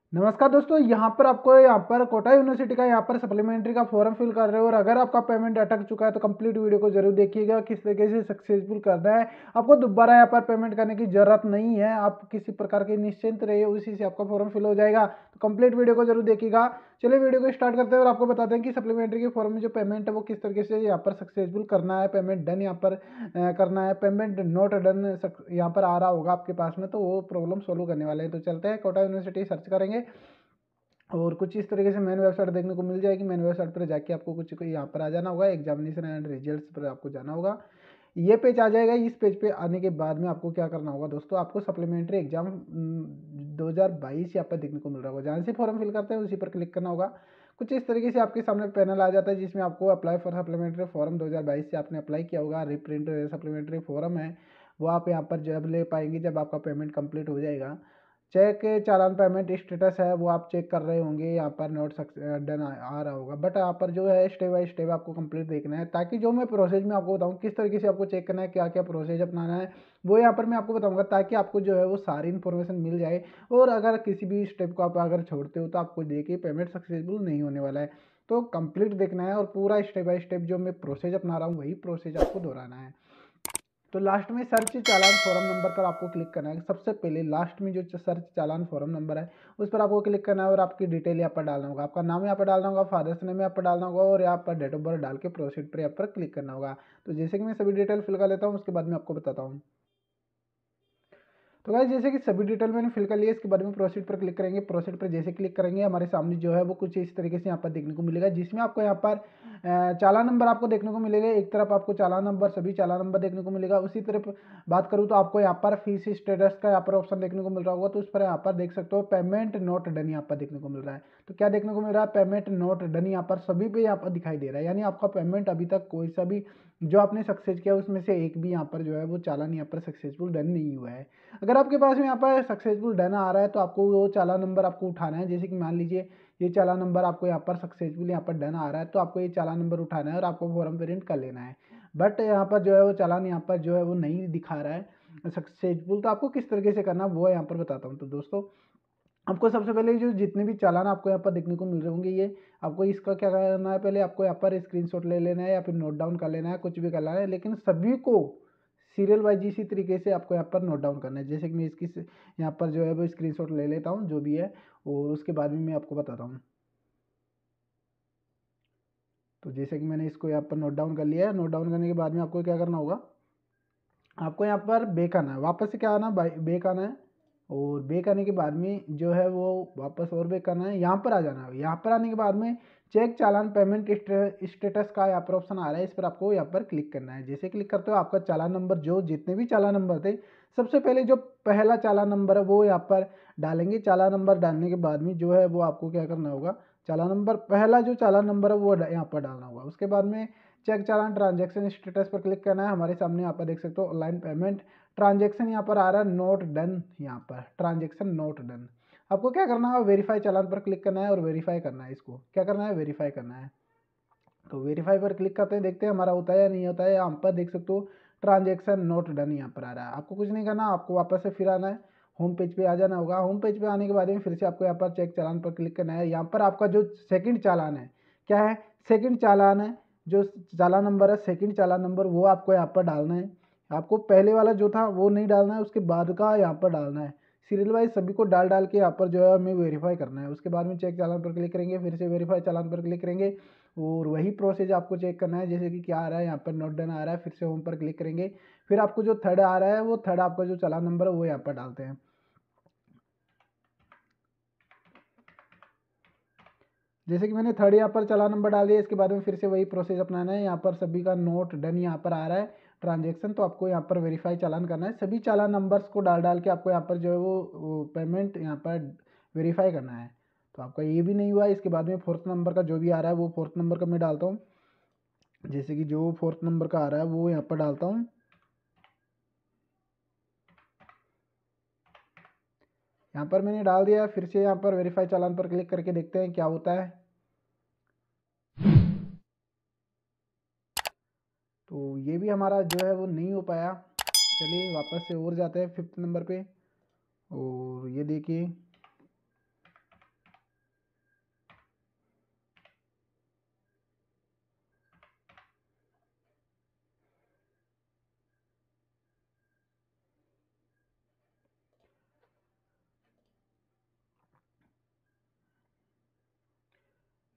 नमस्कार दोस्तों, यहाँ पर कोटा यूनिवर्सिटी का सप्लीमेंट्री का फॉर्म फिल कर रहे हो और अगर आपका पेमेंट अटक चुका है तो कंप्लीट वीडियो को जरूर देखिएगा किस तरीके से सक्सेसफुल करना है। आपको दोबारा यहाँ पर पेमेंट करने की जरूरत नहीं है, आप किसी प्रकार के निश्चिंत रहिए, उसी से आपका फॉर्म फिल हो जाएगा। तो कंप्लीट वीडियो को जरूर देखिएगा। चलिए वीडियो को स्टार्ट करते हैं और आपको बताते हैं कि सप्लीमेंट्री के फॉर्म में जो पेमेंट है वो किस तरीके से यहाँ पर सक्सेसफुल करना है। पेमेंट डन यहाँ पर करना है, पेमेंट नॉट डन यहाँ पर आ रहा होगा आपके पास में, तो वो प्रॉब्लम सोल्व करने वाले हैं। तो चलते हैं, कोटा यूनिवर्सिटी सर्च करेंगे और कुछ इस तरीके से मेन वेबसाइट देखने को मिल जाएगी। मेन वेबसाइट पर जाके आपको कुछ यहाँ पर आ जाना होगा, एग्जामिनेशन एंड रिजल्ट्स पर आपको जाना होगा। ये पेज आ जाएगा। इस पेज पे आने के बाद में आपको क्या करना होगा दोस्तों, आपको सप्लीमेंट्री एग्जाम 2022 यहाँ पर देखने को मिल रहा होगा। जहाँ से फॉर्म फिल करते हैं उसी पर क्लिक करना होगा। कुछ इस तरीके से आपके सामने पैनल आ जाता है जिसमें आपको अप्लाई फॉर सप्लीमेंट्री फॉर्म 2022 से आपने अप्लाई किया होगा। रिप्रिंट सप्लीमेंट्री फॉर्म है वो आप यहाँ पर जब ले पाएंगे जब आपका पेमेंट कंप्लीट हो जाएगा। चेक चालान पेमेंट स्टेटस है वो आप चेक कर रहे होंगे, यहाँ पर नोट डन आ रहा होगा। बट यहाँ पर जो है स्टेप बाय स्टेप आपको कंप्लीट देखना है, ताकि जो मैं प्रोसेस में आपको बताऊँ किस तरीके से आपको चेक करना है, क्या क्या प्रोसेस अपनाना है, वो यहाँ पर मैं आपको बताऊंगा, ताकि आपको जो है वो सारी इन्फॉर्मेशन मिल जाए। और अगर किसी भी स्टेप को आप अगर छोड़ते हो तो आपको देखिए पेमेंट सक्सेसफुल नहीं होने वाला है। तो कंप्लीट देखना है और पूरा स्टेप बाय स्टेप जो मैं प्रोसेस अपना रहा हूँ वही प्रोसेस आपको दोहराना है। तो लास्ट में सर्च चालान फॉरम नंबर पर आपको क्लिक करना है। सबसे पहले लास्ट में जो सर्च चालान फॉरम नंबर है उस पर आपको क्लिक करना है और आपकी डिटेल यहाँ पर डालना होगा। आपका नाम यहाँ पर डालना होगा, फादर्स नेम यहाँ पर डालना होगा और यहाँ पर डेट ऑफ बर्थ डाल के प्रोसीड पर यहाँ पर क्लिक करना होगा। तो जैसे कि मैं सभी डिटेल फिल कर लेता हूँ उसके बाद में आपको बताता हूँ। तो गाइस जैसे कि सभी डिटेल मैंने फिल कर लिया, इसके बारे में प्रोसीड पर क्लिक करेंगे। प्रोसीड पर जैसे क्लिक करेंगे हमारे सामने जो है वो कुछ इस तरीके से यहाँ पर देखने को मिलेगा, जिसमें आपको यहाँ पर चालान नंबर आपको देखने को मिलेगा। एक तरफ आपको चालान नंबर, सभी चालान नंबर देखने को मिलेगा। उसी तरफ बात करूँ तो आपको यहाँ पर फीस स्टेटस का यहाँ पर ऑप्शन देखने को मिल रहा होगा, तो उस पर यहाँ पर देख सकते हो पेमेंट नोट डन यहाँ पर देखने को मिल रहा है। तो क्या देखने को मिल रहा है, पेमेंट नोट डन यहाँ पर सभी पे यहाँ पर दिखाई दे रहा है, यानी आपका पेमेंट अभी तक कोई सा भी जो आपने सक्सेस किया उसमें से एक भी यहाँ पर जो है वो चालान यहाँ पर सक्सेसफुल डन नहीं हुआ है। अगर आपके पास में यहाँ पर सक्सेसफुल डन आ रहा है तो आपको वो चालान नंबर आपको उठाना है। जैसे कि मान लीजिए ये चालान नंबर आपको यहाँ पर सक्सेसफुल यहाँ पर डन आ रहा है, तो आपको ये चालान नंबर उठाना है और आपको फॉर्म प्रिंट कर लेना है। बट यहाँ पर जो है वो चालान यहाँ पर जो है वो नहीं दिखा रहा है सक्सेसफुल, तो आपको किस तरीके से करना है वो यहाँ पर बताता हूँ। तो दोस्तों आपको सबसे पहले जो जितने भी चालान आपको यहाँ पर देखने को मिल रहे होंगे, ये आपको इसका क्या करना है, पहले आपको यहाँ पर स्क्रीनशॉट ले लेना है या फिर नोट डाउन कर लेना है, कुछ भी करना है, लेकिन सभी को सीरियल वाइज इसी तरीके से आपको यहाँ पर नोट डाउन करना है। जैसे कि मैं इसकी यहाँ पर जो है वो स्क्रीनशॉट ले लेता हूँ जो भी है, और उसके बाद में मैं आपको बताता हूँ। तो जैसे कि मैंने इसको यहाँ पर नोट डाउन कर लिया है। नोट डाउन करने के बाद में आपको क्या करना होगा, आपको यहाँ पर बैक आना है, वापस से क्या आना है, बैक आना है। और बैक आने के बाद में जो है वो वापस और बैक करना है, यहाँ पर आ जाना है। यहाँ पर आने के बाद में चेक चालान पेमेंट स्टेटस का यहाँ पर ऑप्शन आ रहा है, इस पर आपको यहाँ पर क्लिक करना है। जैसे क्लिक करते हो आपका चालान नंबर, जो जितने भी चालान नंबर थे, सबसे पहले जो पहला चालान नंबर है वो यहाँ पर डालेंगे। चालान नंबर डालने के बाद में जो है वो आपको क्या करना होगा, चालान नंबर, पहला जो चालान नंबर है वो यहाँ पर डालना होगा। उसके बाद में चेक चालान ट्रांजैक्शन स्टेटस पर क्लिक करना है। हमारे सामने यहाँ पर देख सकते हो ऑनलाइन पेमेंट ट्रांजैक्शन यहाँ पर आ रहा है नोट डन, यहाँ पर ट्रांजैक्शन नोट डन। आपको क्या करना है, वेरीफाई चालान पर क्लिक करना है और वेरीफाई करना है। इसको क्या करना है, वेरीफाई करना है। तो वेरीफाई पर क्लिक करते हैं, देखते हैं हमारा होता है या नहीं होता है। यहाँ पर देख सकते हो ट्रांजेक्शन नोट डन यहाँ पर आ रहा है। आपको कुछ नहीं करना, आपको वापस से फिर आना है, होम पेज पे आ जाना होगा। होम पेज पे आने के बाद में फिर से आपको यहाँ पर चेक चालान पर क्लिक करना है। यहाँ पर आपका जो सेकंड चालान है, क्या है, सेकंड चालान है, जो चालान नंबर है सेकंड चालान नंबर वो आपको यहाँ पर डालना है। आपको पहले वाला जो था वो नहीं डालना है, उसके बाद का यहाँ पर डालना है। सीरियल वाइज सभी को डाल डाल के यहाँ पर जो है हमें वेरीफाई करना है। उसके बाद में चेक चालान पर क्लिक करेंगे, फिर से वेरीफाई चालान पर क्लिक करेंगे और वही प्रोसेस आपको चेक करना है। जैसे कि क्या आ रहा है, यहाँ पर नोट डन आ रहा है, फिर से होम पर क्लिक करेंगे, फिर आपको जो थर्ड आ रहा है वो थर्ड आपका जो चालान नंबर है वो यहाँ पर डालते हैं। जैसे कि मैंने थर्ड यहाँ पर चालान नंबर डाल दिया, इसके बाद में फिर से वही प्रोसेस अपनाना है। यहाँ पर सभी का नोट डन यहाँ पर आ रहा है ट्रांजेक्शन, तो आपको यहाँ पर वेरीफाई चालान करना है। सभी चालान नंबर्स को डाल डाल के आपको यहाँ पर जो है वो पेमेंट यहाँ पर वेरीफाई करना है। तो आपका ये भी नहीं हुआ, इसके बाद में फोर्थ नंबर का जो भी आ रहा है वो फोर्थ नंबर का मैं डालता हूँ। जैसे कि जो फोर्थ नंबर का आ रहा है वो यहाँ पर डालता हूँ। यहाँ पर मैंने डाल दिया, फिर से यहाँ पर वेरीफाई चालान पर क्लिक करके देखते हैं क्या होता है। तो ये भी हमारा जो है वो नहीं हो पाया। चलिए वापस से और जाते हैं फिफ्थ नंबर पे, और ये देखिए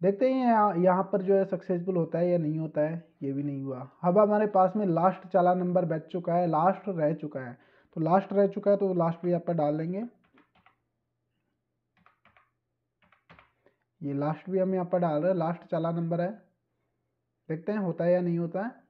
देखते हैं यहाँ पर जो है सक्सेसफुल होता है या नहीं होता है। ये भी नहीं हुआ। अब हमारे पास में लास्ट चालान नंबर बच चुका है, लास्ट रह चुका है। तो लास्ट रह चुका है तो लास्ट भी यहाँ पर डाल देंगे। ये लास्ट भी हम यहाँ पर डाल रहे हैं, लास्ट चालान नंबर है। देखते हैं होता है या नहीं होता है।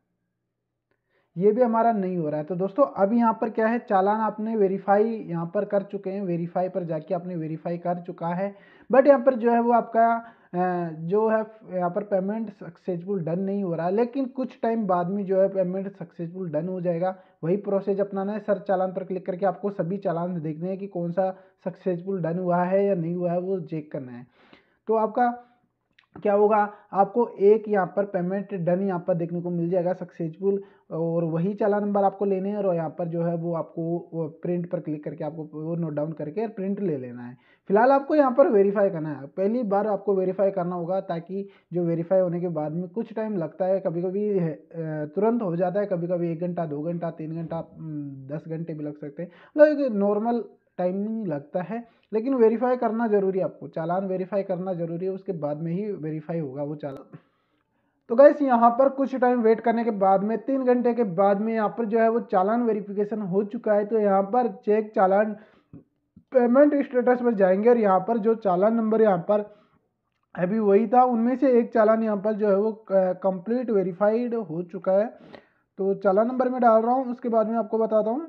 ये भी हमारा नहीं हो रहा है। तो दोस्तों अब यहाँ पर क्या है, चालान आपने वेरीफाई यहाँ पर कर चुके हैं, वेरीफाई पर जाके आपने वेरीफाई कर चुका है, बट यहाँ पर जो है वो आपका जो है यहाँ पर पेमेंट सक्सेसफुल डन नहीं हो रहा है। लेकिन कुछ टाइम बाद में जो है पेमेंट सक्सेसफुल डन हो जाएगा। वही प्रोसेस अपनाना है, सर्च चालान पर क्लिक करके आपको सभी चालान देखने हैं कि कौन सा सक्सेसफुल डन हुआ है या नहीं हुआ है, वो चेक करना है। तो आपका क्या होगा, आपको एक यहाँ पर पेमेंट डन यहाँ पर देखने को मिल जाएगा सक्सेसफुल, और वही चालान नंबर आपको लेने हैं और यहाँ पर जो है वो आपको प्रिंट पर क्लिक करके आपको वो नोट डाउन करके प्रिंट ले लेना है। फिलहाल आपको यहाँ पर वेरीफाई करना है, पहली बार आपको वेरीफाई करना होगा, ताकि जो वेरीफाई होने के बाद में कुछ टाइम लगता है, कभी कभी तुरंत हो जाता है, कभी कभी 1 घंटा 2 घंटा 3 घंटा 10 घंटे भी लग सकते हैं, मतलब एक नॉर्मल टाइमिंग लगता है। लेकिन वेरीफाई करना जरूरी है, आपको चालान वेरीफाई करना जरूरी है, उसके बाद में ही वेरीफाई होगा वो चालान। तो गैस यहाँ पर कुछ टाइम वेट करने के बाद में 3 घंटे के बाद में यहाँ पर जो है वो चालान वेरिफिकेशन हो चुका है। तो यहाँ पर चेक चालान पेमेंट स्टेटस पर जाएंगे और यहाँ पर जो चालान नंबर यहाँ पर अभी वही था, उनमें से एक चालान यहाँ पर जो है वो कंप्लीट वेरीफाइड हो चुका है। तो चालान नंबर मैं डाल रहा हूँ, उसके बाद में आपको बताता हूँ।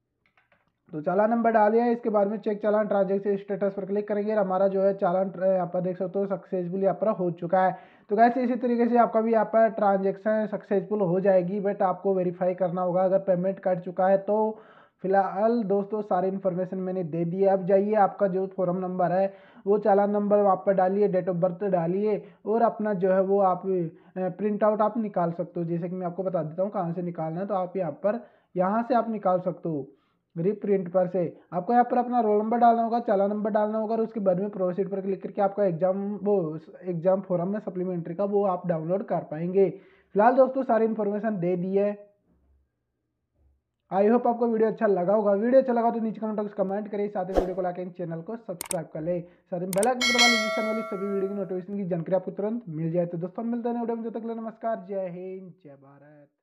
तो चालान नंबर डालिए, इसके बाद में चेक चालान ट्रांजैक्शन स्टेटस पर क्लिक करेंगे और हमारा जो है चालान यहाँ पर देख सकते हो सक्सेसफुल यहाँ पर हो चुका है। तो कैसे इसी तरीके से आपका भी यहाँ पर ट्रांजैक्शन सक्सेसफुल हो जाएगी, बट आपको वेरीफाई करना होगा अगर पेमेंट कट चुका है तो। फिलहाल दोस्तों सारी इन्फॉर्मेशन मैंने दे दी है। अब जाइए, आपका जो फॉर्म नंबर है वो चालान नंबर वहाँ पर डालिए, डेट ऑफ बर्थ डालिए और अपना जो है वो आप प्रिंट आउट आप निकाल सकते हो। जैसे कि मैं आपको बता देता हूँ कहाँ से निकालना है। तो आप यहाँ से आप निकाल सकते हो रीप्रिंट पर से। आपको यहाँ पर अपना रोल नंबर डालना होगा, चालान नंबर डालना होगा और उसके बाद में प्रोसीड पर क्लिक करके आपका एग्जाम फॉर्म में सप्लीमेंट्री का वो आप डाउनलोड कर पाएंगे। फिलहाल दोस्तों सारी इन्फॉर्मेशन दे दी है। आई होप आपको वीडियो अच्छा लगा होगा। वीडियो अच्छा लगा तो नीचे कमेंट बॉक्स कमेंट करिए, साथ ही वीडियो को लाइक चैनल को सब्सक्राइब कर ले, साथ ही बेल आइकन दबा लीजिए जिससे वाली सभी वीडियो की नोटिफिकेशन की जानकारी आपको तुरंत मिल जाए। तो दोस्तों मिलते हैं वीडियो में, जब तक के लिए नमस्कार, जय हिंद जय भारत।